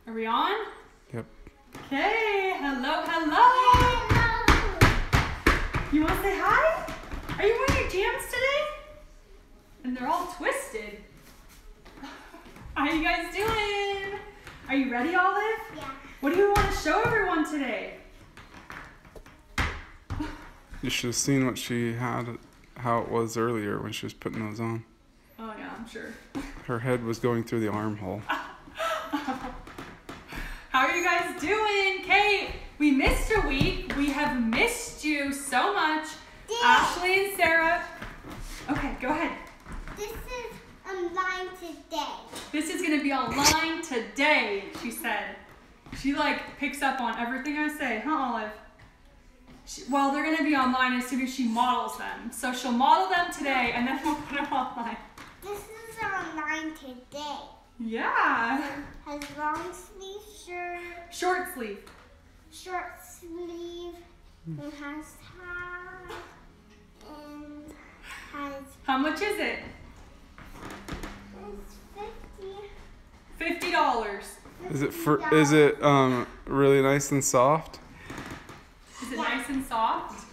Are we on? Yep. Okay, hello, hello. You want to say hi? Are you wearing your jams today? And they're all twisted. How you guys doing? Are you ready, Olive? Yeah. What do you want to show everyone today? You should have seen what she had, how it was earlier when she was putting those on. Oh yeah, I'm sure. Her head was going through the armhole. How are you guys doing? Kate, we missed a week. We have missed you so much. Ashley and Sarah. Okay, go ahead. This is online today. This is going to be online today, she said. She picks up on everything I say, huh, Olive? Well, they're going to be online as soon as she models them. So she'll model them today, and then we'll put them online. This is online today. Yeah. Has long sleeve shirt, Short sleeve. short sleeve, and has tie, and has How much is it? it's $50. Is it really nice and soft? Is it nice and soft?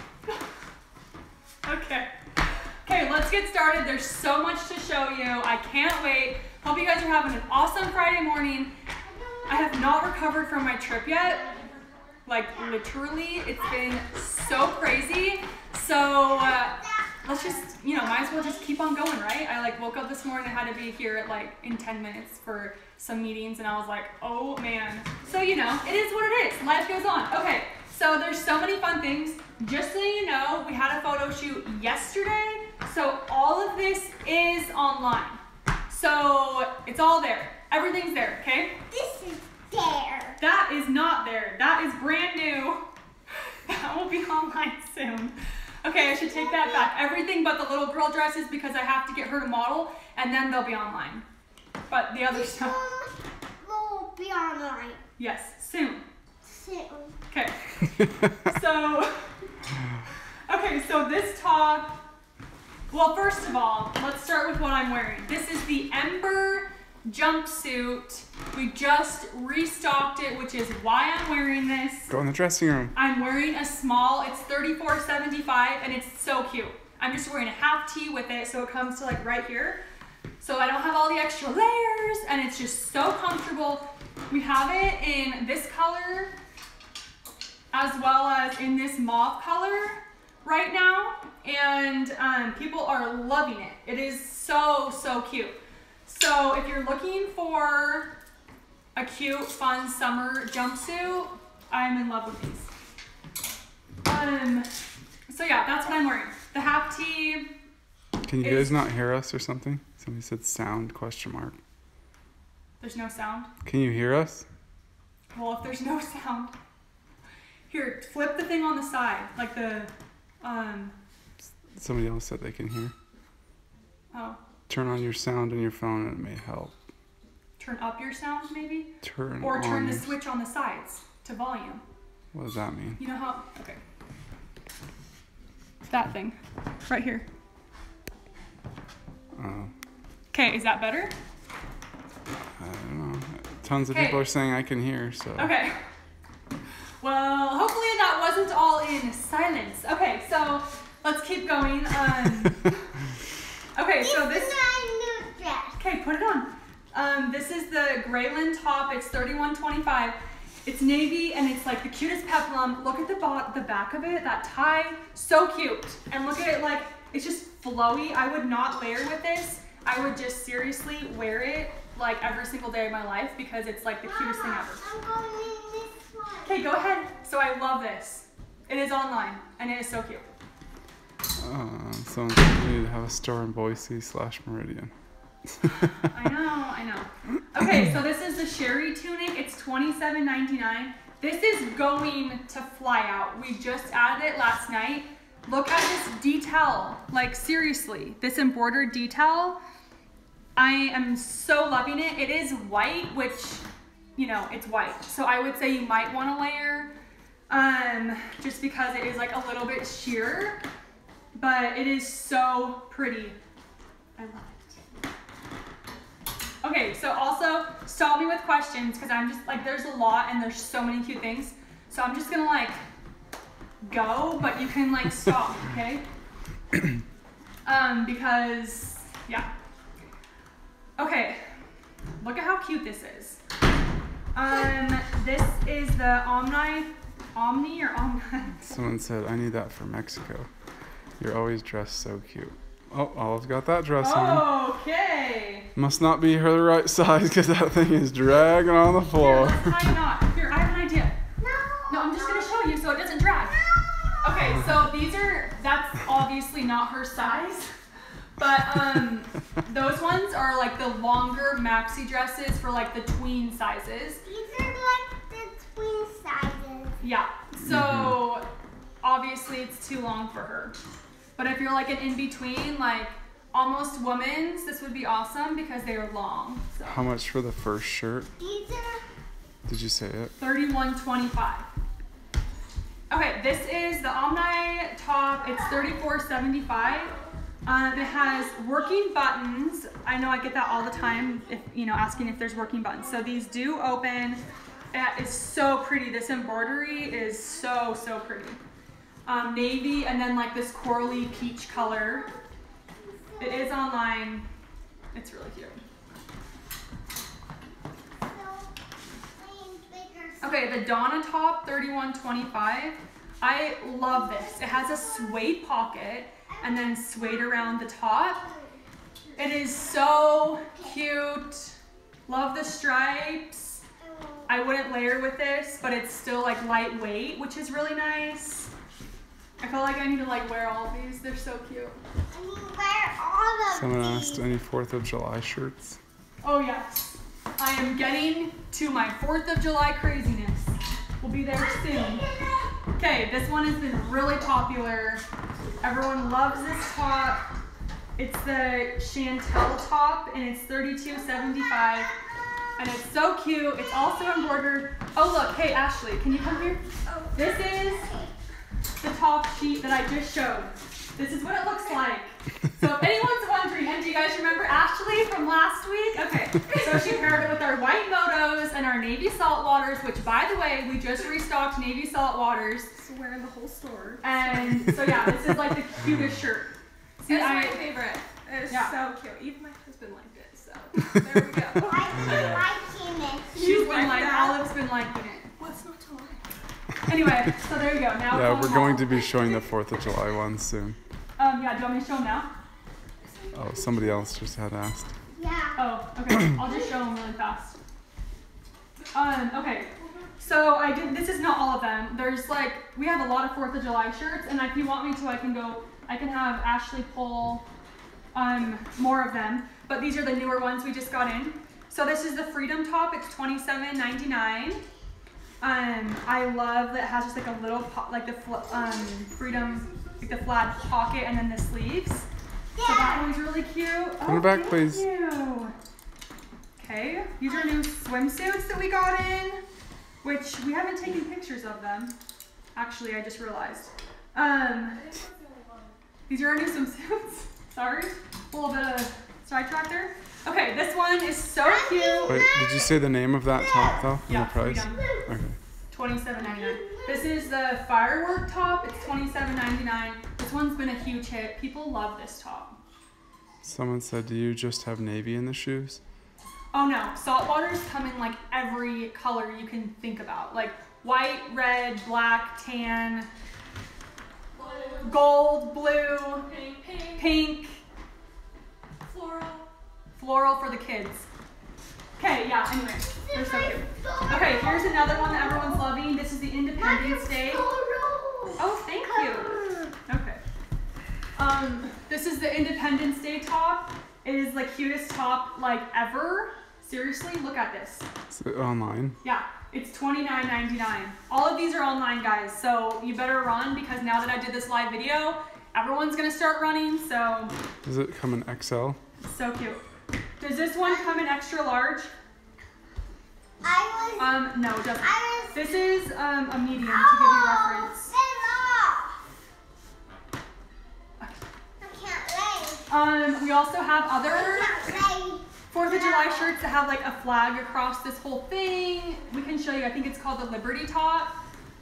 Okay. Okay, let's get started. There's so much to show you. I can't wait. Hope you guys are having an awesome Friday morning. I have not recovered from my trip yet. Literally, it's been so crazy. So let's just, might as well just keep on going, right? I woke up this morning and had to be here at in 10 minutes for some meetings, and I was like, oh man. So it is what it is. Life goes on. Okay, so there's so many fun things. Just so you know, we had a photo shoot yesterday, so all of this is online. So it's all there. Everything's there, okay? This is there. That is not there. That is brand new. That will be online soon. Okay, I should take that back. Everything but the little girl dresses because I have to get her to model, and then they'll be online. But the other This stuff, will be online yes, soon. soon. Okay. So this top, well, first of all, let's start with what I'm wearing. This is the Ember jumpsuit. We just restocked it, which is why I'm wearing this. Go in the dressing room. I'm wearing a small. It's $34.75, and it's so cute. I'm just wearing a half tee with it, so it comes to right here. So I don't have all the extra layers, and it's just so comfortable. We have it in this color, as well as in this mauve color right now, and people are loving it. It is so, so cute. So if you're looking for a cute, fun summer jumpsuit, I'm in love with these. So yeah, that's what I'm wearing. The half tee. Can you guys not hear us or something? Somebody said sound ? There's no sound. Can you hear us? Well, if there's no sound, here, flip the thing on the side, Somebody else said they can hear. oh, Turn on your sound on your phone and it may help. turn up your sound maybe? Turn Or turn on the your- switch on the sides to volume. What does that mean? You know how, okay. That thing, right here. Oh, Okay, is that better? I don't know. Tons of Okay. people are saying I can hear, so. Okay. Well, hopefully that wasn't all in silence. Okay, so let's keep going. Okay, so This this. is my new dress. Okay, put it on. This is the Grayland top. It's $31.25. It's navy, and it's the cutest peplum. Look at the back of it. That tie, so cute. And look at it, it's just flowy. I would not layer with this. I would just seriously wear it every single day of my life because it's the cutest thing ever. I'm going in this one. Okay, go ahead. So I love this. It is online, and it is so cute. Someone said we need to have a store in Boise / Meridian. I know. Okay, so this is the Sherry tunic. It's $27.99. This is going to fly out. We just added it last night. Look at this detail. Seriously, this embroidered detail. I am so loving it. It is white, which, it's white. So I would say you might want to layer, just because it is a little bit sheer. But it is so pretty. I love it. Okay, so also stop me with questions because I'm just like, there's a lot and there's so many cute things. So I'm just gonna like go, but you can like stop, okay? Because, yeah. Okay, look at how cute this is. This is the Omni or Omni? Someone said, I need that for Mexico. You're always dressed so cute. Oh, Olive's got that dress on. Okay. Must not be her right size because that thing is dragging on the Here, floor. let's tie a knot. Here, I have an idea. No. No, I'm just gonna show you so it doesn't drag. Okay, so that's obviously not her size. But those ones are like the longer maxi dresses for like the tween sizes. These are like the twin sizes. Yeah, so obviously it's too long for her. But if you're like an in-between, like almost women's, this would be awesome because they are long. So How much for the first shirt? These are Did you say it? $31.25. Okay, this is the Omni top. It's $34.75. It has working buttons. I know I get that all the time, if asking if there's working buttons. So these do open. It is so pretty. This embroidery is so pretty. Navy and then like this corally peach color. It is online. It's really cute. Okay, the Donna top, $31.25. I love this. It has a suede pocket and then suede around the top. It is so cute. Love the stripes. I wouldn't layer with this, but it's still like lightweight, which is really nice. I feel like I need to like wear all of these. They're so cute. I mean, wear all of Someone these. asked, any 4th of July shirts? Oh yes. I am getting to my 4th of July craziness. We'll be there soon. Okay, this one has been really popular. Everyone loves this top. It's the Chantel top and it's $32.75. And it's so cute. It's also embroidered. Oh look, hey Ashley, can you come here? This is the top sheet that I just showed. This is what it looks like. So if anyone's wondering, and do you guys remember Ashley from last week? Okay, so she paired it with our white motos and our navy salt waters, which by the way, we just restocked navy salt waters. So we're in the whole store. And so yeah, this is like the cutest shirt. See, It's my favorite. It's Yeah. so cute. Even my husband liked it, so there we go. I've been liking it. she's been like like, that. Olive's been liking it. What's not to like? Anyway, so there you go. Now Yeah, it's we're on going the to be showing the 4th of July ones soon. wall. Yeah, do you want me to show them now? Oh, somebody else just had asked. Yeah. Oh, okay. I'll just show them really fast. Okay. So this is not all of them. There's like, we have a lot of 4th of July shirts, and if you want me to, I can have Ashley pull more of them. But these are the newer ones we just got in. So this is the Freedom top. It's $27.99. I love that it has just like a little like the Freedom, like the flat pocket and then the sleeves. So that one's really cute. Put it back, thank please. you. Okay, these are new swimsuits that we got in, which we haven't taken pictures of them. Actually, I just realized. These are our new swimsuits. Sorry, a little bit of sidetrack there. Okay, this one is so cute. Wait, did you say the name of that top though? And Yeah, the price? Freedom. Okay. $27.99. This is the firework top. It's $27.99. This one's been a huge hit. People love this top. Someone said, do you just have navy in the shoes? Oh no, saltwaters come in like every color you can think about. Like white, red, black, tan, gold, blue, pink, floral for the kids. Okay, yeah, anyway, they're so cute. Okay, here's another one that everyone's loving. This is the Independence Day. Oh, thank you. Okay. This is the Independence Day top. It is the cutest top like ever. Seriously, look at this. Is it online? Yeah, it's $29.99. All of these are online, guys, so you better run because now that I did this live video, everyone's gonna start running, so Does it come in XL? so cute. Does this one come in extra large? No, it doesn't. This is a medium to give you reference. I can't lay. We also have other I can't lay. 4th of July shirts that have like a flag across this whole thing. We can show you, I think it's called the Liberty Top.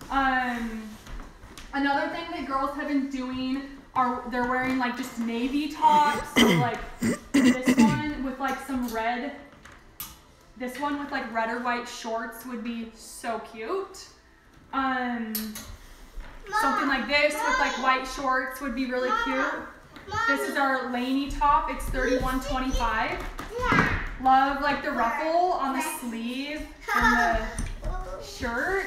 Another thing that girls have been doing are they're wearing like just navy tops. So like this one with like some red, this one with like red or white shorts would be so cute. Something like this with like white shorts would be really cute. This is our Laney top. It's $31.25. Love like the ruffle on the sleeve and the shirt.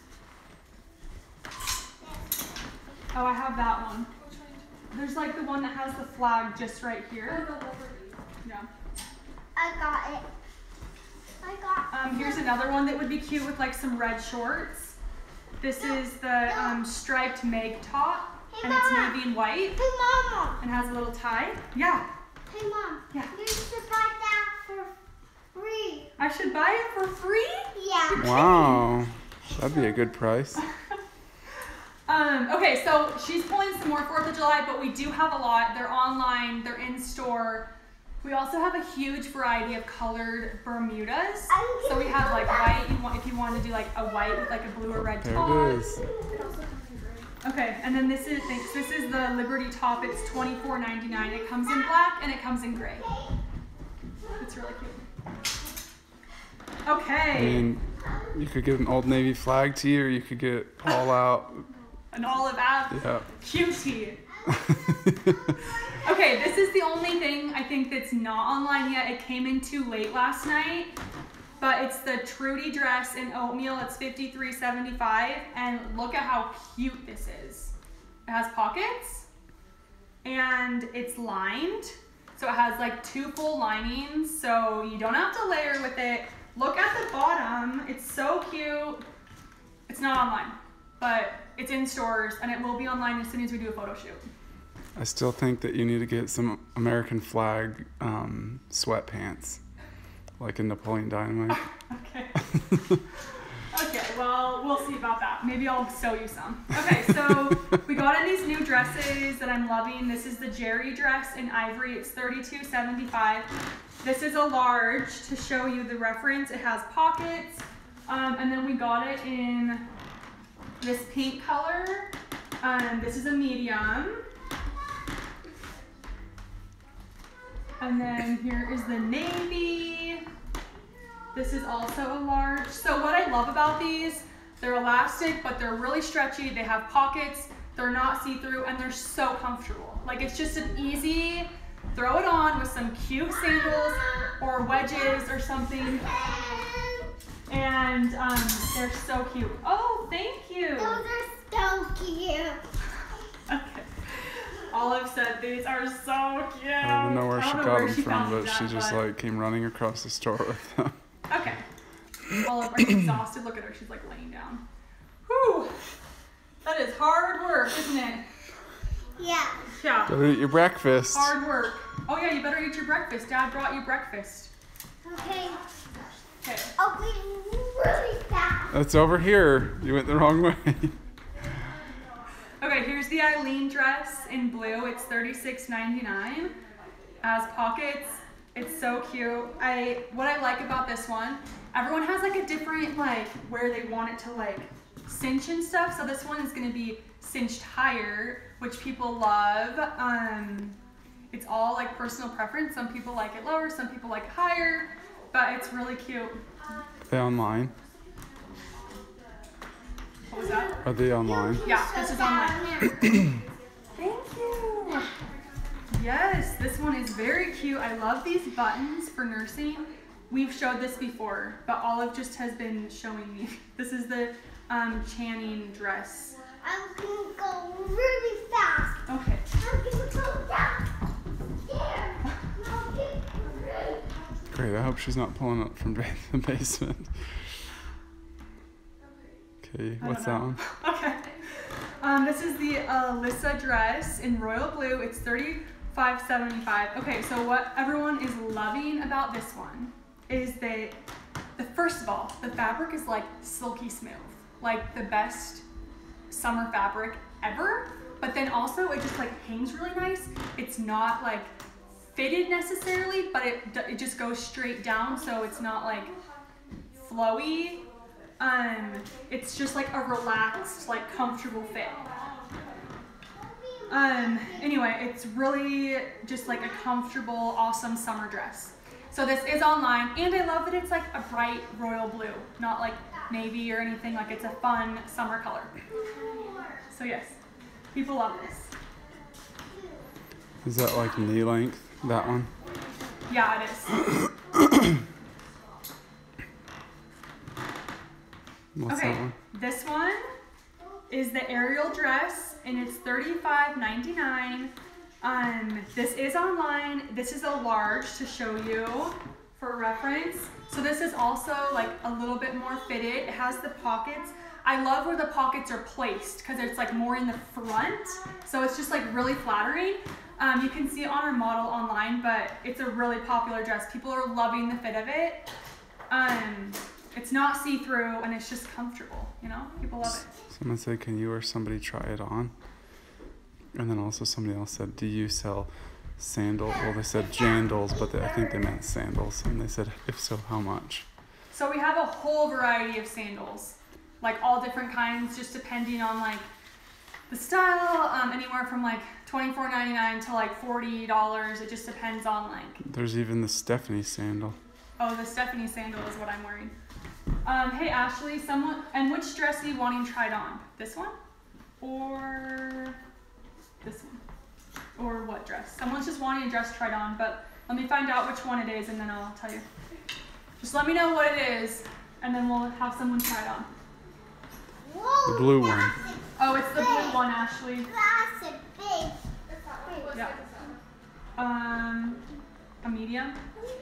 Oh, I have that one. There's like the one that has the flag just right here. Yeah. I got it. Here's another one that would be cute with like some red shorts. This is the striped Meg top, and it's navy and white, Hey, Mama. and has a little tie. Yeah. Hey, Mom. Yeah. You should buy that for free. I should buy it for free? Yeah. Wow. That'd be a good price. Okay, so she's pulling some more 4th of July, but we do have a lot. They're online, they're in store. We also have a huge variety of colored Bermudas. So we have like white, if you want to do like a white with like a blue or red There top. it is. Okay, and then this is the Liberty top. It's $24.99. It comes in black and it comes in gray. It's really cute. Okay. I mean, you could get an Old Navy flag tee, or you could get all out. An olive ab Yeah. cutie. Okay, this is the only thing I think that's not online yet. It came in too late last night, but it's the Trudy dress in oatmeal. It's $53.75, and look at how cute this is. It has pockets, and it's lined, so it has like 2 full linings, so you don't have to layer with it. Look at the bottom. It's so cute. It's not online, but it's in stores, and it will be online as soon as we do a photo shoot. I still think that you need to get some American flag sweatpants, like in Napoleon Dynamite. Okay. Okay, well, we'll see about that. Maybe I'll sew you some. Okay, so we got in these new dresses that I'm loving. This is the Jerry dress in ivory. It's $32.75. This is a large to show you the reference. It has pockets. And then we got it in this pink color. This is a medium. And then here is the navy. This is also a large. So what I love about these, they're elastic, but they're really stretchy. They have pockets, they're not see-through, and they're so comfortable. Like, it's just an easy, throw it on with some cute sandals or wedges or something. And they're so cute. Oh, thank you. Those are so cute. Okay. Olive said these are so cute. I don't even know where she got them from, found but that, she just like came running across the store with them. Okay. Olive, are you exhausted? Look at her. She's like laying down. Whew. That is hard work, isn't it? Yeah. Yeah. Go eat your breakfast. Hard work. Oh yeah, you better eat your breakfast. Dad brought you breakfast. Okay. Okay. Open really fast. It's over here. You went the wrong way. Okay, here's the Eileen dress in blue. It's $36.99. Has pockets. It's so cute. What I like about this one, everyone has like a different like where they want it to like cinch and stuff. So this one is gonna be cinched higher, which people love. It's all like personal preference. Some people like it lower, some people like it higher, but it's really cute. Are they online? What was that? Are they online? Yeah, this is online. Thank you. Yes, this one is very cute. I love these buttons for nursing. We've showed this before, but Olive just has been showing me. This is the Channing dress. I'm gonna go really fast. Okay. I'm gonna go down. There. Okay. Great. I hope she's not pulling up from the basement. Okay, what's that one? Okay. This is the Alyssa dress in royal blue. It's $35.75. Okay, so what everyone is loving about this one is that, first of all, the fabric is like silky smooth, like the best summer fabric ever. But then also it just like hangs really nice. It's not like fitted necessarily, but it just goes straight down, so it's not like flowy. It's just like a relaxed, like comfortable fit. Anyway, it's really just like a comfortable, awesome summer dress. So this is online, and I love that it's like a bright royal blue, not like navy or anything. Like it's a fun summer color. So yes, people love this. Is that like knee length, that one? Yeah, it is. What's Okay, that one? this one is the Ariel dress, and it's $35.99. This is online. This is a large to show you for reference. So this is also like a little bit more fitted. It has the pockets. I love where the pockets are placed because it's like more in the front. So it's just like really flattering. You can see it on our model online, but it's a really popular dress. People are loving the fit of it. It's not see-through, and it's just comfortable, you know? People love it. Someone said, can you or somebody try it on? And then also somebody else said, do you sell sandals? Well, they said jandals, but I think they meant sandals. And they said, if so, how much? So we have a whole variety of sandals, like all different kinds, just depending on like the style, anywhere from like $24.99 to like $40. It just depends on like. There's even the Stephanie sandal. Oh, the Stephanie sandal is what I'm wearing. Hey Ashley, and which dress are you wanting tried on? This one? Or this one? Or what dress? Someone's just wanting a dress tried on, but let me find out which one it is and then I'll tell you. Just let me know what it is and then we'll have someone try it on. Whoa, The blue one. that's Oh, it's the blue one, Ashley. That's a big. Yeah. A medium?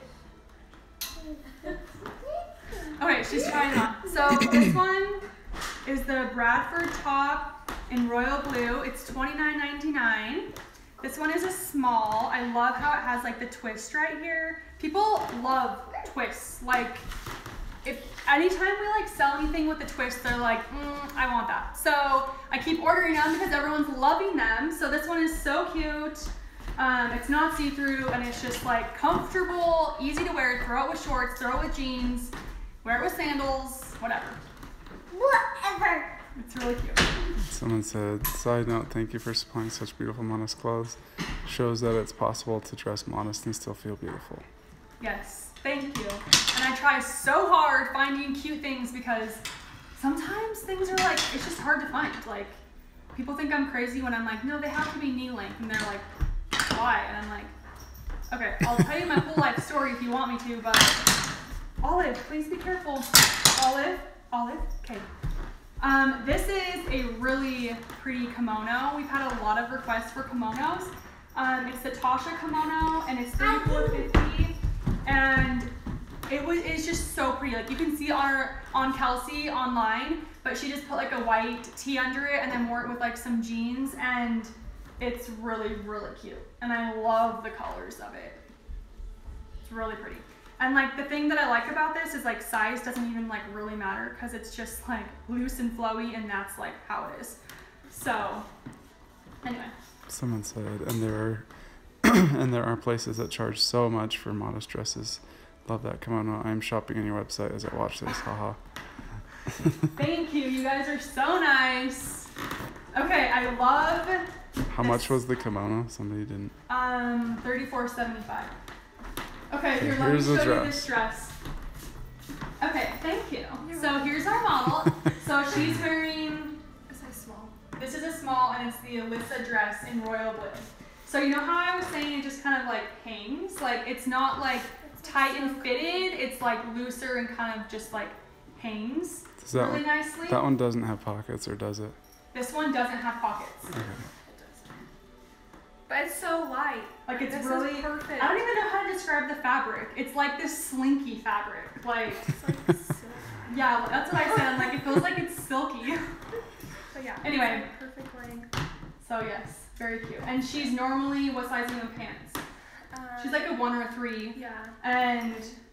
Okay, she's trying on. So this one is the Bradford top in royal blue. It's $29.99. This one is a small. I love how it has like the twist right here. People love twists. Like if anytime we like sell anything with a twist, they're like, I want that. So I keep ordering them because everyone's loving them. So this one is so cute. It's not see-through and it's just like comfortable, easy to wear. Throw it with shorts, throw it with jeans, wear it with sandals, whatever. Whatever. It's really cute. Someone said, side note, thank you for supplying such beautiful modest clothes. Shows that it's possible to dress modest and still feel beautiful. Yes, thank you. And I try so hard finding cute things because sometimes things are like, it's just hard to find. Like, people think I'm crazy when I'm like, no, they have to be knee length. And they're like, why? And I'm like, okay, I'll tell you my whole life story if you want me to, but Olive, please be careful. Olive, okay. This is a really pretty kimono. We've had a lot of requests for kimonos. It's the Tasha kimono, and it's $34.50, and it's just so pretty. Like you can see on Kelsey online, but she just put like a white tee under it and then wore it with like some jeans, and it's really, really cute. And I love the colors of it. It's really pretty. And like the thing that I like about this is like size doesn't even like really matter because it's just like loose and flowy, and that's like how it is. So anyway. Someone said, and there are places that charge so much for modest dresses. Love that kimono. I am shopping on your website as I watch this. Haha. Thank you. You guys are so nice. Okay, I love. How much was the kimono? Somebody didn't. $34.75. Okay, here, let me Here's the show you dress. this dress. Okay, thank you. So here's our model. So she's wearing, this is a small, and it's the Alyssa dress in royal blue. So you know how I was saying it just kind of like hangs? Like it's not like tight and fitted, it's like looser and kind of just like hangs Does that really one, nicely. that one doesn't have pockets, or does it? This one doesn't have pockets. Okay. But it's so light. Like it's This is really perfect. I don't even know how to describe the fabric. It's like this slinky fabric. Like It's like silk. yeah, that's what I said. Like it feels like it's silky. But yeah. Anyway. it's like perfect length. So yes, very cute. And she's normally what size in the pants? She's like a 1 or a 3. Yeah. And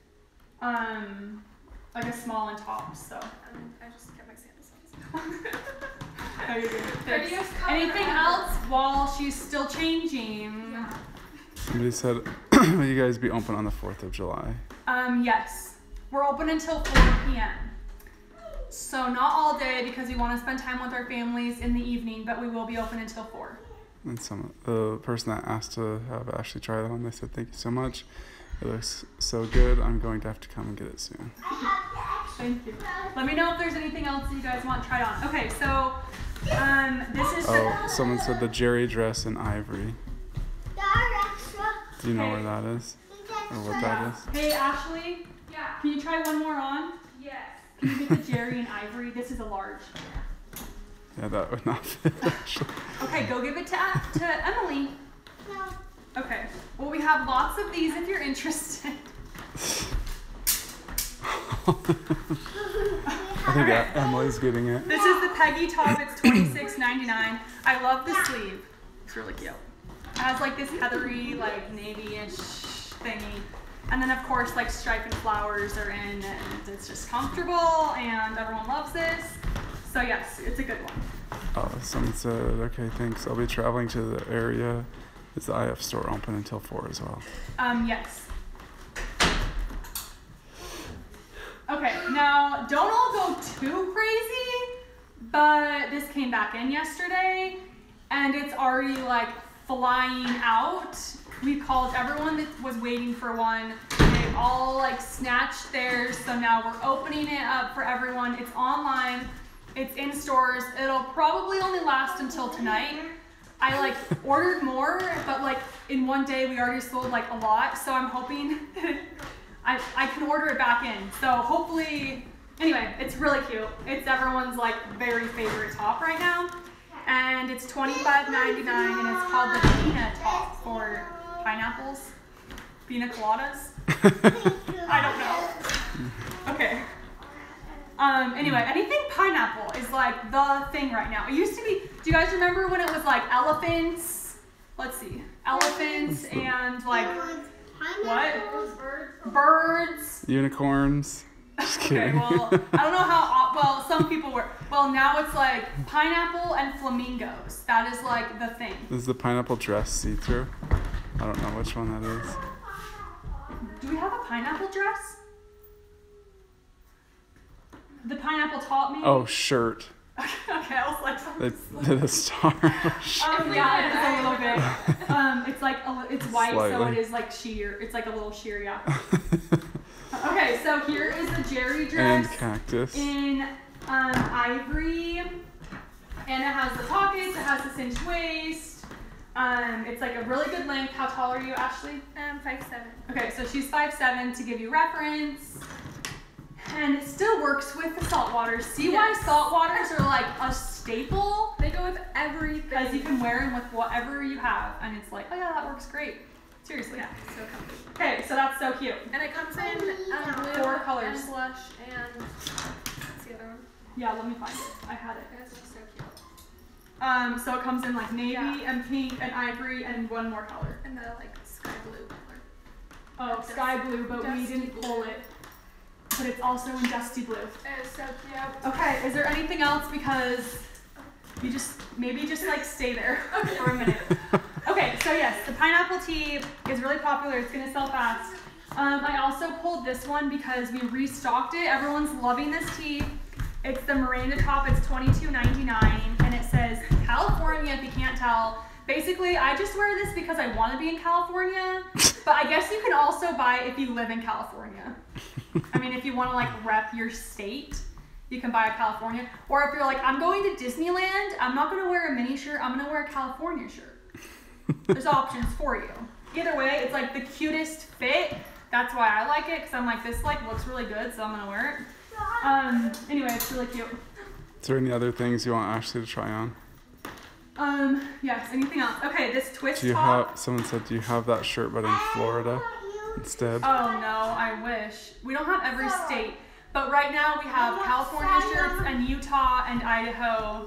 like a small in tops. So I just get my sandals on. how you doing? Thanks. Videos coming Anything up. else while she's still changing? Yeah. Somebody said, Will you guys be open on the 4th of July? Yes. We're open until 4 p.m. So not all day because we want to spend time with our families in the evening, but we will be open until 4. And the person that asked to have Ashley try it on, they said, thank you so much. It looks so good. I'm going to have to come and get it soon. Thank you. Let me know if there's anything else that you guys want tried on. Okay, so this is Someone said the Jerry dress in ivory. Do you know where that is? Or what that is? Hey, Ashley, Yeah. can you try one more on? Yes. Can you get the Jerry and Ivory? This is a large. Yeah, that would not fit, actually. Okay, go give it to Emily. Okay. Well, we have lots of these if you're interested. I think Emily's getting it. This is the Peggy top. It's $26.99. I love the sleeve. It's really cute. It has like this heathery, like navy-ish thingy. And then of course like striped flowers are in and it's just comfortable and everyone loves this. So yes, it's a good one. Oh, someone said, okay, thanks. I'll be traveling to the area. Is the IF store open until 4 as well? Yes. Okay, now don't all go too crazy, but this came back in yesterday and it's already like flying out. We called everyone that was waiting for one. They've all like snatched theirs, so now we're opening it up for everyone. It's online, it's in stores. It'll probably only last until tonight. I like ordered more, but like in one day we already sold like a lot, so I'm hoping I can order it back in. So hopefully, anyway, it's really cute. It's everyone's like very favorite top right now. And it's $25.99 and it's called the Pina top for pineapples. Pina coladas? I don't know. Okay. Anyway, anything pineapple is like the thing right now. It used to be, do you guys remember when it was like elephants? Let's see. Elephants and like, what? Birds. Unicorns. Just Okay, kidding. well, I don't know how, well, some people were. Well, now it's like pineapple and flamingos. That is like the thing. Is the pineapple dress see-through? I don't know which one that is. Do we have a pineapple dress? The pineapple top maybe? Oh, shirt. Okay, I was like, They did a star. yeah, it's a little bit. It's like, it's white, so Slightly. it is like sheer. It's like a little sheer, yeah. Okay, so here is the Jerry And dress cactus. in ivory, and it has the pockets. It has the cinched waist. It's like a really good length. How tall are you, Ashley? 5'7". Okay, so she's 5'7" to give you reference. And it still works with the salt waters. See why salt waters are like a staple? They go with everything. Because you can wear them with whatever you have. And it's like, oh yeah, that works great. Seriously. Yeah, so comfy. Okay, so that's so cute. And it comes in blue 4 colors. and blush and what's the other one? Yeah, let me find it. I had it. It's just so cute. So it comes in like navy and pink and ivory and one more color. And the like sky blue color. Oh, sky blue, but we Dusty didn't pull blue. it. But it's also in dusty blue. It is so cute. Okay, is there anything else? Because you maybe just like stay there for a minute. Okay, so yes, the pineapple tea is really popular. It's gonna sell fast. I also pulled this one because we restocked it. Everyone's loving this tea. It's the Miranda top. It's $22.99 and it says California, if you can't tell. Basically, I just wear this because I want to be in California, but I guess you can also buy it if you live in California. I mean, if you want to like rep your state, you can buy a California. Or if you're like, I'm going to Disneyland, I'm not going to wear a mini shirt, I'm going to wear a California shirt. There's options for you. Either way, it's like the cutest fit. That's why I like it, because I'm like, this like looks really good, so I'm going to wear it. Anyway, it's really cute. Is there any other things you want Ashley to try on? Yes, anything else? Okay, this twist Do you top. have, someone said, do you have that shirt but in Florida instead? Oh no, I wish. We don't have every state, but right now we have California shirts and Utah and Idaho,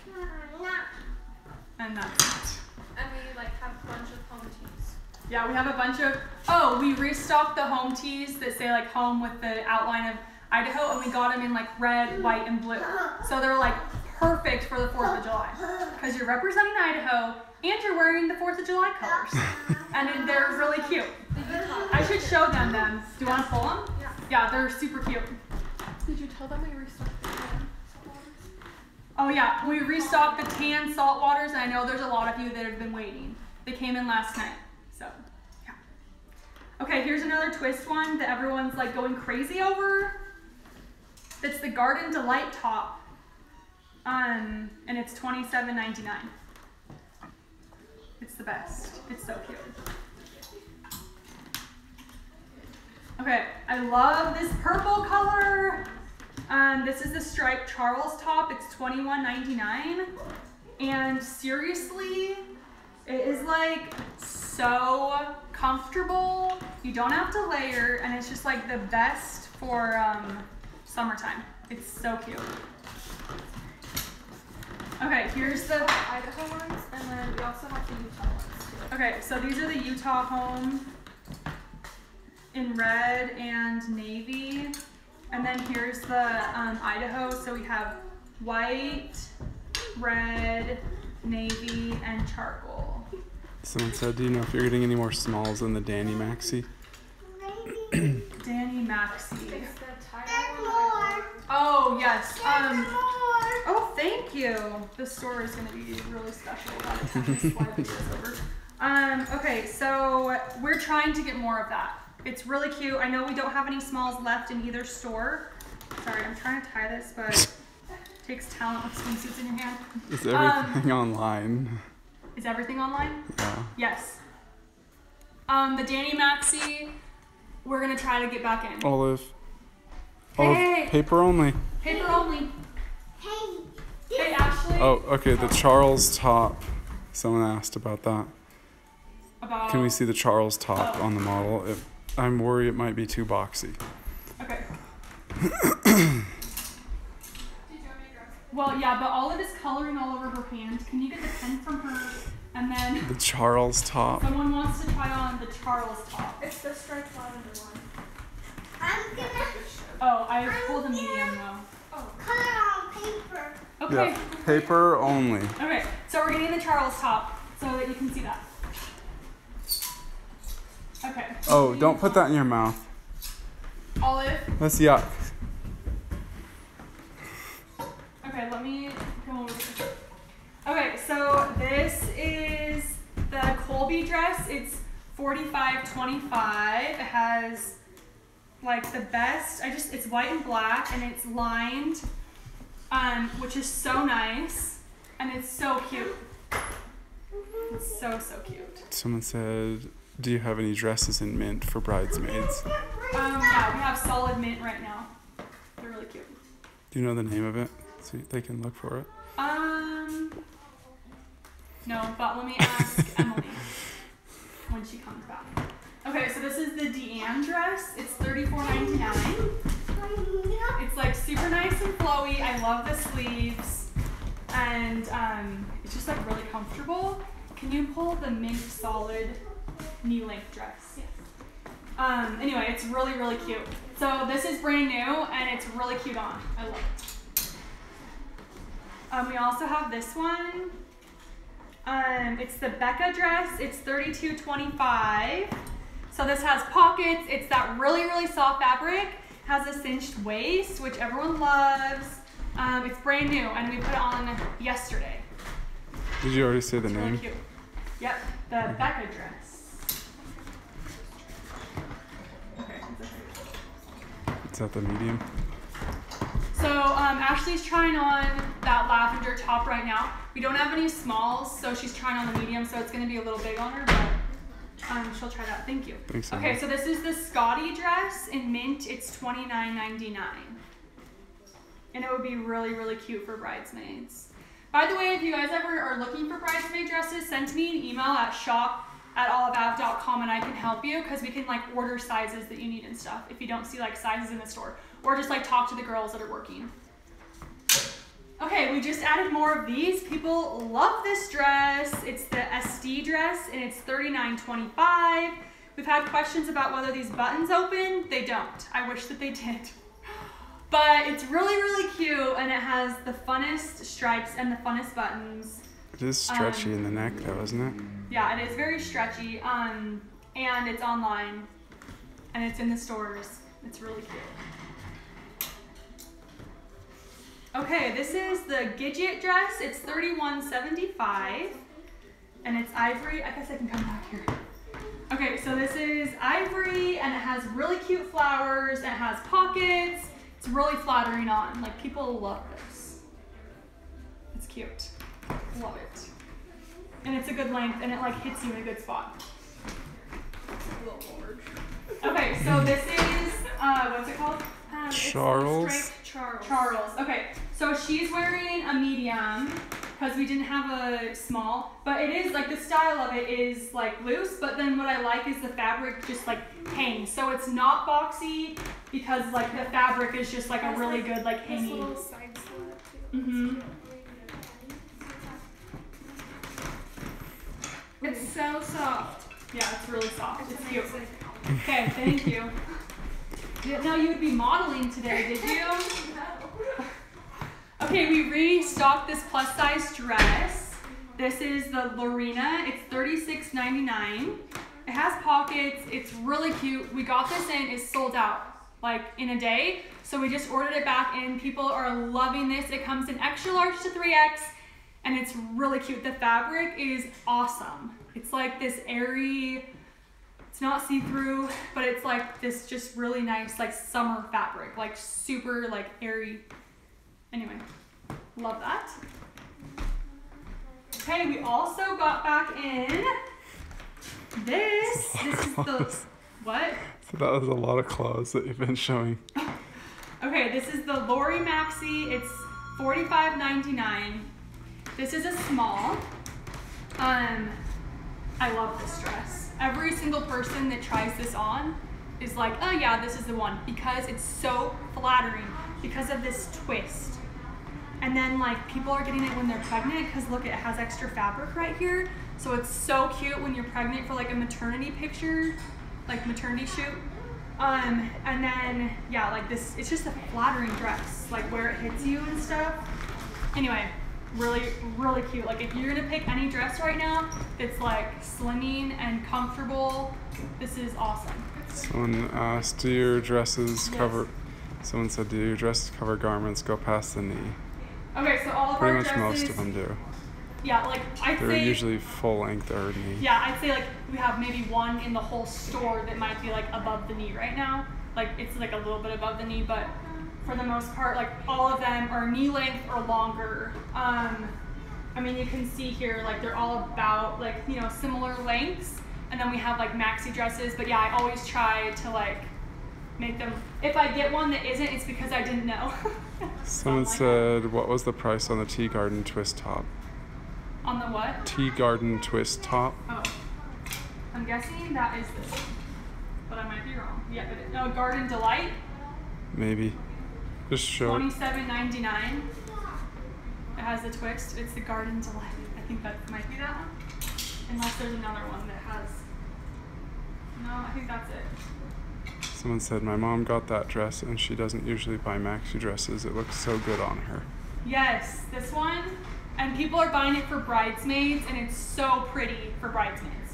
and that's it. And we like have a bunch of home teas. Yeah, we have a bunch of, we restocked the home tees that say like home with the outline of Idaho, and we got them in like red, white, and blue. So they're like perfect for the 4th of July, because you're representing Idaho and you're wearing the 4th of July colors, and they're really cute. The I should show them. Do you want to pull them? Yeah. Yeah, they're super cute. Did you tell them we restocked the tan? Oh yeah, we restocked the tan salt waters, and I know there's a lot of you that have been waiting. They came in last night, so yeah. Okay, here's another twist one that everyone's like going crazy over. It's the Garden Delight top, and it's $27.99. It's the best. It's so cute. Okay, I love this purple color. This is the striped Charles top. It's $21.99. And seriously, it is like so comfortable. You don't have to layer, and it's just like the best for summertime. It's so cute. Okay, here's the Idaho ones, and then we also have the Utah ones too. Okay, so these are the Utah home in red and navy. And then here's the Idaho. So we have white, red, navy, and charcoal. Someone said, do you know if you're getting any more smalls in the Danny Maxi? Danny Maxi. It's the tie There's one. more. Oh, yes. There's more. Oh, thank you. The store is going to be really special by the time this live video is over. Okay, so we're trying to get more of that. It's really cute. I know we don't have any smalls left in either store. Sorry, I'm trying to tie this, but it takes talent with swimsuits in your hand. Is everything online? Is everything online? Yeah. Yes. The Danny Maxi, we're going to try to get back in. Olive. Hey, Olive, hey. paper only. Paper only. Hey, Hey, Ashley. Oh, okay, the Charles top. Someone asked about that. About... Can we see the Charles top Oh. on the model? I'm worried it might be too boxy. Okay. Did you want me to grab? Well, yeah, but Olive is coloring all over her hand. Can you get the pen from her? And then The Charles top. someone wants to try on the Charles top. It's the striped lavender one. I'm gonna Oh, I pulled a medium though. Oh. color on paper. Okay. Yeah, paper only. Okay, so we're getting the Charles top so that you can see that. Okay. Oh, don't put that in your mouth. Olive. That's yuck. Okay, let me come over here. Okay, so this is the Colby dress. It's $45.25. It has like the best. It's white and black, and it's lined, which is so nice, and it's so cute. It's so cute. Someone said, do you have any dresses in mint for bridesmaids? Yeah, we have solid mint right now. They're really cute. Do you know the name of it? So they can look for it. No, but let me ask Emily when she comes back. Okay, so this is the Deanne dress. It's $34.99. It's like super nice and flowy. I love the sleeves, and it's just like really comfortable. Can you pull the mint solid knee-length dress? Yes. Anyway, it's really cute. So this is brand new, and it's really cute on. I love it. We also have this one. It's the Becca dress. It's $32.25. So this has pockets. It's that really soft fabric. Has a cinched waist, which everyone loves. It's brand new, and we put it on yesterday. Did you already say the It's really name? cute. Yep, the Becca dress. Okay. It's at the medium. So Ashley's trying on that lavender top right now. We don't have any smalls, so she's trying on the medium, so it's going to be a little big on her, but she'll try that. Thank you. Thanks, Okay, Emma. so this is the Scotty dress in mint. It's $29.99. And it would be really cute for bridesmaids. By the way, if you guys ever are looking for bridesmaid dresses, send me an email at shop@oliveave.com and I can help you, because we can like order sizes that you need and stuff if you don't see like sizes in the store, or just like talk to the girls that are working. Okay, we just added more of these. People love this dress. It's the SD dress, and it's $39.25. We've had questions about whether these buttons open. They don't. I wish that they did. But it's really cute, and it has the funnest stripes and the funnest buttons. It is stretchy in the neck though, isn't it? Yeah, it is very stretchy. and it's online, and it's in the stores. It's really cute. Okay, this is the Gidget dress. It's $31.75, and it's ivory. I guess I can come back here. Okay, so this is ivory, and it has really cute flowers, and it has pockets. It's really flattering on. Like, people love this. It's cute. Love it. And it's a good length, and it like hits you in a good spot. Okay, so this is, what's it called? Charles. It's Charles. Okay, so she's wearing a medium because we didn't have a small, but it is like the style of it is like loose, but then what I like is the fabric just like hangs. So it's not boxy because like the fabric is just like a really good like hanging. Little side slit too. Mm-hmm. It's so soft. Yeah, it's really soft. It's cute. amazing. Okay, thank you. Didn't know you would be modeling today, did you? Okay, we restocked this plus size dress. This is the Lorena. It's $36.99. It has pockets. It's really cute. We got this in. It's sold out like in a day. So we just ordered it back in. People are loving this. It comes in extra large to 3X, and it's really cute. The fabric is awesome. It's like this airy, it's not see-through, but it's like this just really nice like summer fabric, like super like airy. Anyway, love that. Okay, we also got back in this. This is the, what? So that was a lot of clothes that you've been showing. Okay, this is the Lori Maxi. It's $45.99. This is a small. I love this dress. Every single person that tries this on is like, oh yeah, this is the one, because it's so flattering because of this twist. And then like people are getting it when they're pregnant because look, it has extra fabric right here. So it's so cute when you're pregnant for like a maternity picture, like maternity shoot. And then yeah, like this, it's just a flattering dress, like where it hits you and stuff. Anyway, really, really cute. Like if you're gonna pick any dress right now that's like slimming and comfortable, this is awesome. Someone asked, do your dresses cover, someone said, do your dresses cover garments go past the knee? Okay, so all of Pretty our much dresses, most of them do. yeah, like I'd They're say, usually full length or knee. yeah, I'd say like we have maybe one in the whole store that might be like above the knee right now. Like it's like a little bit above the knee, but for the most part, like all of them are knee length or longer. I mean, you can see here, like they're all about like, you know, similar lengths. And then we have like maxi dresses, but yeah, I always try to like make them, if I get one that isn't, it's because I didn't know. Someone said, what was the price on the Tea Garden twist top? On the what? Tea Garden twist top? Oh, I'm guessing that is this one, but I might be wrong. Yeah, but no, Garden Delight, Maybe. Just show it. $27.99. It has the twist. It's the Garden Delight. I think that might be that one, unless there's another one that has. No, I think that's it. Someone said, my mom got that dress and she doesn't usually buy maxi dresses. It looks so good on her. Yes, this one. And people are buying it for bridesmaids, and it's so pretty for bridesmaids.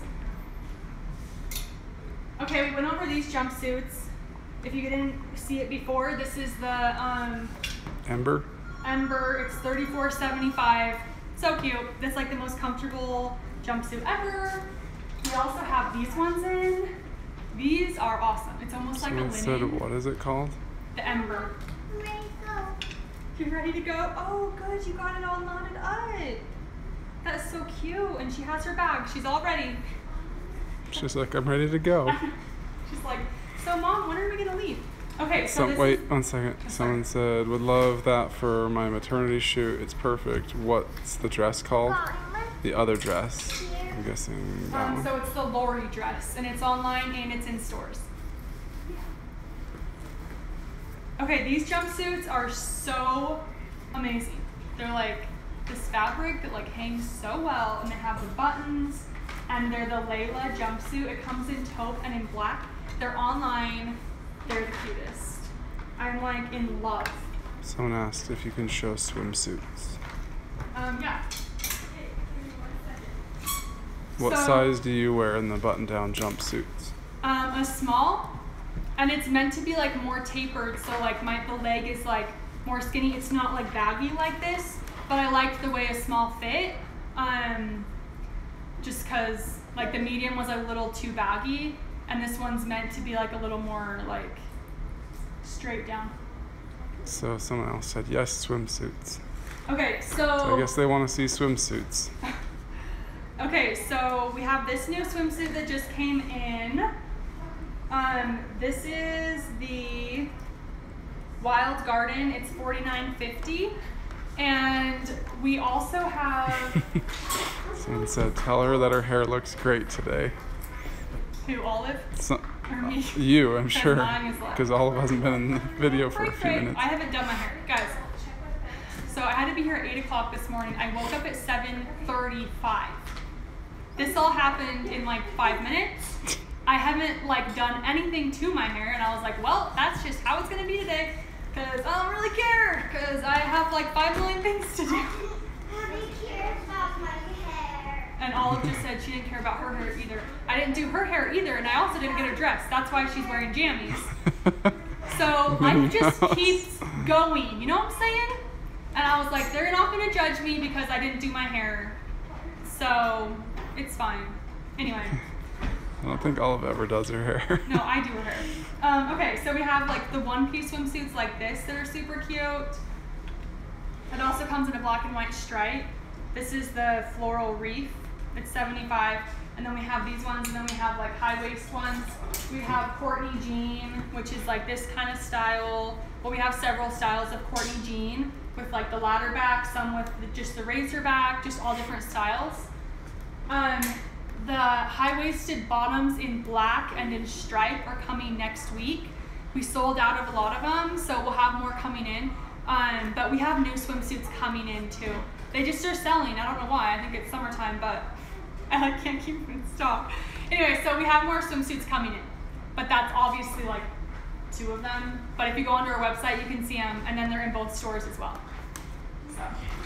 Okay, we went over these jumpsuits. If you didn't see it before, this is the Ember? Ember. It's $34.75. So cute. That's like the most comfortable jumpsuit ever. We also have these ones in. These are awesome. It's almost like a Someone said, linen. what is it called? The Ember. You ready to go? Oh, good. You got it all knotted up. That's so cute. And she has her bag. She's all ready. She's like, I'm ready to go. She's like, so mom, when are we gonna leave? Okay, so this Wait is, one second. sorry. Someone said, would love that for my maternity shoot. It's perfect. What's the dress called? The other dress. I'm guessing that one. so it's the Lori dress, and it's online and it's in stores. Okay, these jumpsuits are so amazing. They're like this fabric that like hangs so well, and they have the buttons, and they're the Layla jumpsuit. It comes in taupe and in black. They're online. They're the cutest. I'm like in love. Someone asked if you can show swimsuits. Yeah. What So- size do you wear in the button-down jumpsuits? A small, and it's meant to be like more tapered, so like the leg is like more skinny. It's not like baggy like this, but I liked the way a small fit. Just cause like the medium was a little too baggy, and this one's meant to be like a little more like straight down. So someone else said yes, swimsuits. Okay, So I guess they want to see swimsuits. Okay, so we have this new swimsuit that just came in. This is the Wild Garden. It's $49.50, and we also have. Someone said, tell her that her hair looks great today. Who, Olive? Or me? You, I'm Because sure. mine is left. Because Olive hasn't been in the video for a few Great. minutes. I haven't done my hair, guys. So I had to be here at 8 o'clock this morning. I woke up at 7:35. This all happened in like 5 minutes. I haven't like done anything to my hair, and I was like, well, that's just how it's gonna be today, because I don't really care, because I have like 5 million things to do. Nobody cares about my hair. And Olive just said she didn't care about her hair either. I didn't do her hair either, and I also didn't get her dressed. That's why she's wearing jammies. So life just keeps going, you know what I'm saying? And I was like, they're not gonna judge me because I didn't do my hair. So it's fine. Anyway. I don't think Olive ever does her hair. No, I do her hair. Okay, so we have like the one-piece swimsuits like this that are super cute. It also comes in a black and white stripe. This is the floral reef. It's $75. And then we have these ones, and then we have like high-waist ones. We have Courtney Jean, which is like this kind of style. Well, we have several styles of Courtney Jean with like the ladder back, some with just the razor back, just all different styles. The high-waisted bottoms in black and in stripe are coming next week. We sold out of a lot of them, so we'll have more coming in. But we have new swimsuits coming in too. They just are selling. I don't know why. I think it's summertime, but I like can't keep them in stock. Anyway, so we have more swimsuits coming in, but that's obviously like 2 of them. But if you go onto our website, you can see them, and then they're in both stores as well. So.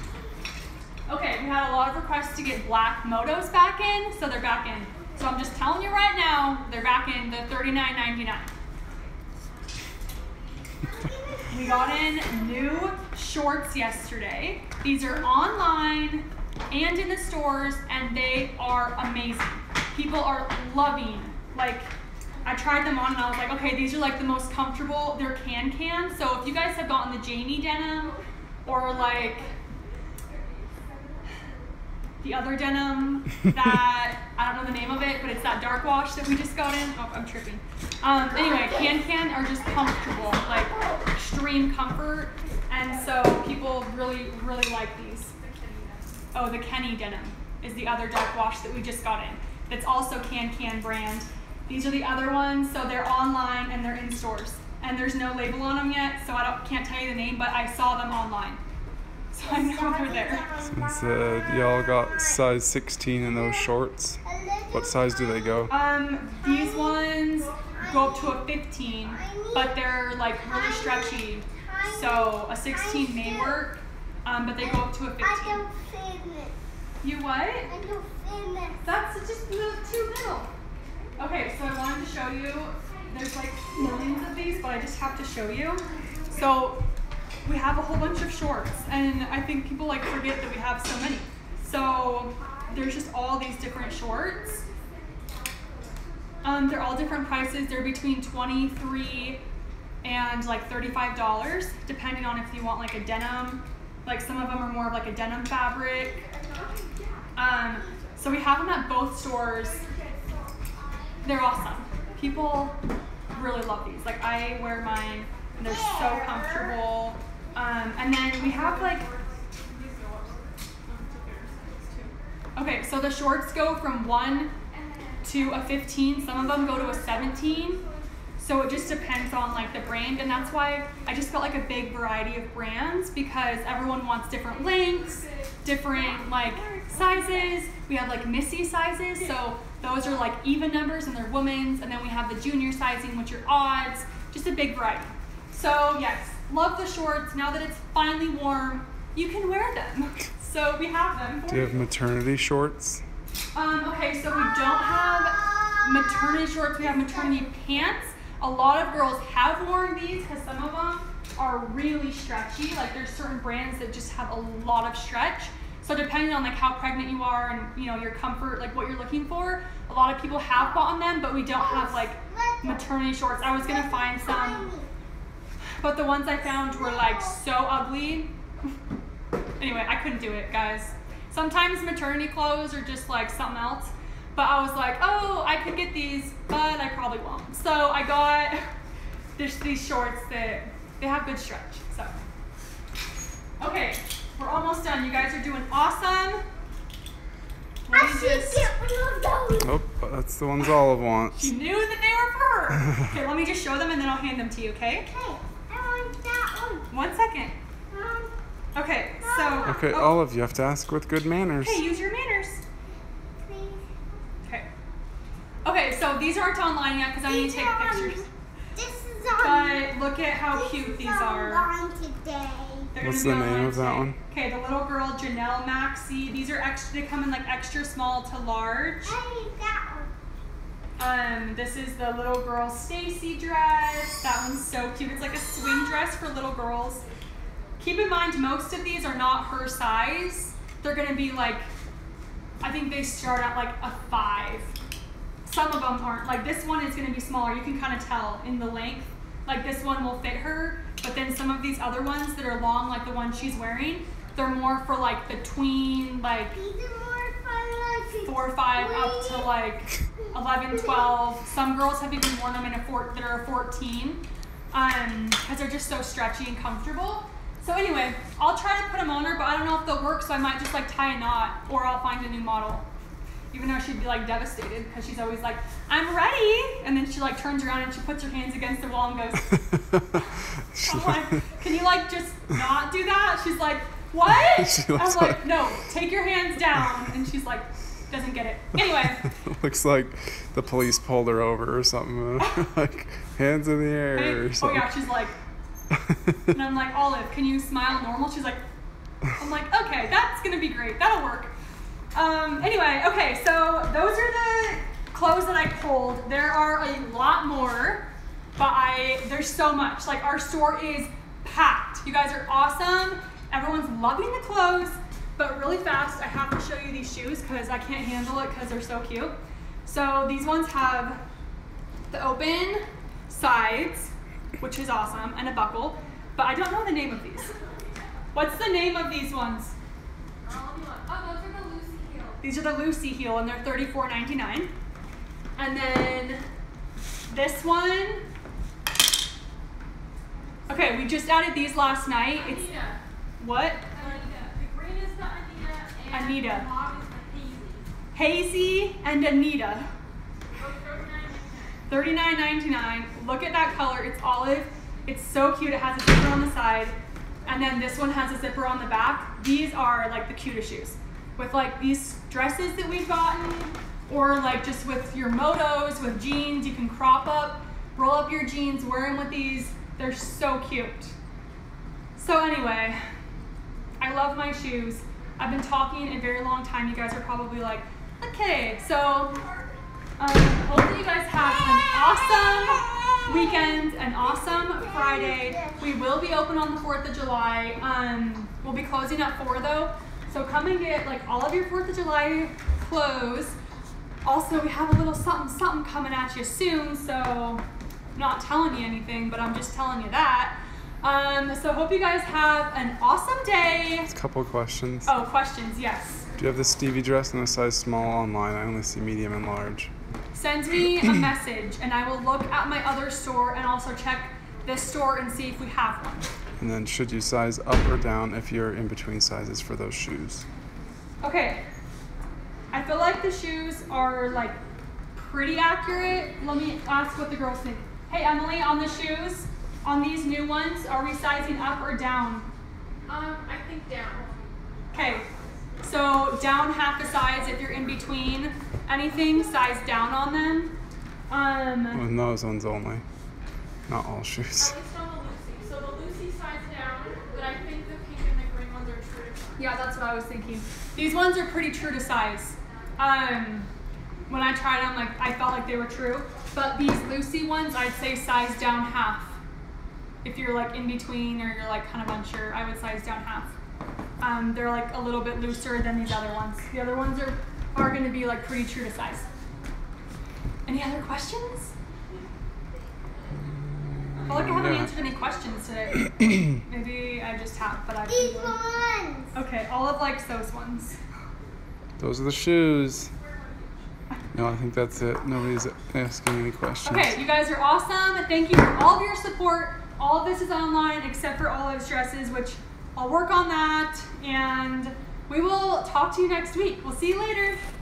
Okay, we had a lot of requests to get black motos back in, so they're back in. So I'm just telling you right now, they're back in the $39.99. We got in new shorts yesterday. These are online and in the stores, and they are amazing. People are loving, like, I tried them on and I was like, okay, these are like the most comfortable. They're can. So if you guys have gotten the Jamie denim or like the other denim that, I don't know the name of it, but it's that dark wash that we just got in. Oh, I'm tripping. Anyway, can are just comfortable, like extreme comfort. And so people really, really like these. Oh, the Kenny denim is the other dark wash that we just got in. That's also can brand. These are the other ones, so they're online and they're in stores. And there's no label on them yet, so I can't tell you the name, but I saw them online. So I know they're there. Someone said, y'all got size 16 in those shorts. What size do they go? These ones go up to a 15, but they're like really stretchy. So a 16 may work, but they go up to a 15. I don't finish. You what? I don't finish. That's just too little. Okay, so I wanted to show you, there's like millions of these, but I just have to show you. So we have a whole bunch of shorts, and I think people like forget that we have so many. So there's just all these different shorts. They're all different prices. They're between $23 and like $35, depending on if you want like a denim. Like some of them are more of like a denim fabric. So we have them at both stores. They're awesome. People really love these. Like I wear mine, and they're so comfortable. And then we have like, okay, so the shorts go from 1 to a 15. Some of them go to a 17. So it just depends on like the brand, and that's why I just got like a big variety of brands, because everyone wants different lengths, different like sizes. We have like Missy sizes, so those are like even numbers and they're women's, and then we have the junior sizing, which are odds, just a big variety. So yes, love the shorts. Now that it's finally warm, you can wear them. So we have them. Do you have maternity shorts? Okay, so we don't have maternity shorts. We have maternity pants. A lot of girls have worn these because some of them are really stretchy. Like there's certain brands that just have a lot of stretch. So depending on like how pregnant you are and you know your comfort, like what you're looking for, a lot of people have bought them, but we don't have like maternity shorts. I was gonna find some, but the ones I found were like so ugly. Anyway, I couldn't do it, guys. Sometimes maternity clothes are just like something else. But I was like, oh, I could get these, but I probably won't. So I got these shorts that they have good stretch. So, okay, we're almost done. You guys are doing awesome. I should get one of those. Oh, that's the ones Olive wants. She knew that they were for her. Okay, let me just show them and then I'll hand them to you, okay? Okay, I want that one. 1 second. Okay, so. Okay, oh, Olive, you have to ask with good manners. okay, use your manners. Please. Okay. Okay, so these aren't online yet because I need to take pictures. This is on. But look at how cute these are. Online today. They're What's gonna the be name online of that today. one? Okay, the little girl Janelle Maxi. These are extra. They come in like extra small to large. I need that one. This is the little girl Stacy dress. That one's so cute. It's like a swing dress for little girls. Keep in mind, most of these are not her size. They're gonna be like, I think they start at like a 5. Some of them aren't. Like this one is gonna be smaller. You can kind of tell in the length. Like this one will fit her, but then some of these other ones that are long, like the one she's wearing, they're more for like the tween, like These are more fun like 4 or 5 up to like 11, 12. Some girls have even worn them in that are a 14, because they're just so stretchy and comfortable. So anyway, I'll try to put them on her, but I don't know if they'll work, so I might just like tie a knot, or I'll find a new model. Even though she'd be like devastated, because she's always like, I'm ready, and then she like turns around and she puts her hands against the wall and goes, I'm like, can you like just not do that? She's like, what? She I'm looks like, no, take your hands down, and she's like, doesn't get it. Anyway, Looks like the police pulled her over or something. Like, hands in the air or oh something. yeah, she's like, and I'm like, Olive, can you smile normal? She's like, I'm like, okay, that's gonna be great. That'll work. Anyway, okay, so those are the clothes that I pulled. There are a lot more, but there's so much. Like our store is packed. You guys are awesome. Everyone's loving the clothes, but really fast, I have to show you these shoes because I can't handle it because they're so cute. So these ones have the open sides, which is awesome, and a buckle, but I don't know the name of these. What's the name of these ones? Oh, those are the Lucy heels. These are the Lucy heel, and they're $34.99. And then this one. Okay, we just added these last night. It's Anita. what? Anita. The green is the Anita, and Anita. the mauve is the Hazy. Hazy and Anita. Both $39.99. $39.99. Look at that color. It's olive. It's so cute. It has a zipper on the side. And then this one has a zipper on the back. These are like the cutest shoes. With like these dresses that we've gotten, or like just with your motos, with jeans, you can crop up, roll up your jeans, wear them with these. They're so cute. So anyway, I love my shoes. I've been talking a very long time. You guys are probably like, okay, so hopefully you guys have an awesome weekend, an awesome Friday. We will be open on the 4th of July. We'll be closing at 4 though. So come and get like all of your 4th of July clothes. Also, we have a little something coming at you soon, so I'm not telling you anything, but I'm just telling you that. So hope you guys have an awesome day. A couple of questions. Oh, questions, yes. Do you have the Stevie dress in a size small online? I only see medium and large. Send me a message and I will look at my other store and also check this store and see if we have one. And then should you size up or down if you're in between sizes for those shoes? Okay, I feel like the shoes are like pretty accurate. Let me ask what the girls think. Hey Emily, on the shoes, on these new ones, are we sizing up or down? I think down. Okay, so down half a size if you're in between anything, size down on them. On those ones only, not all shoes. At least on the Lucy. So the Lucy size down, but I think the pink and the green ones are true to size. Yeah, that's what I was thinking. These ones are pretty true to size. when I tried them, like I felt like they were true. But these Lucy ones, I'd say size down half. If you're like in between or you're like kind of unsure, I would size down half. They're like a little bit looser than these other ones. The other ones are going to be like pretty true to size. Any other questions? I feel like I haven't answered any questions today. Maybe I just have, but I These ones. Okay, Olive likes those ones. Those are the shoes. No, I think that's it. Nobody's asking any questions. Okay, you guys are awesome. Thank you for all of your support. All of this is online except for Olive's dresses, which I'll work on that. And we will talk to you next week. We'll see you later.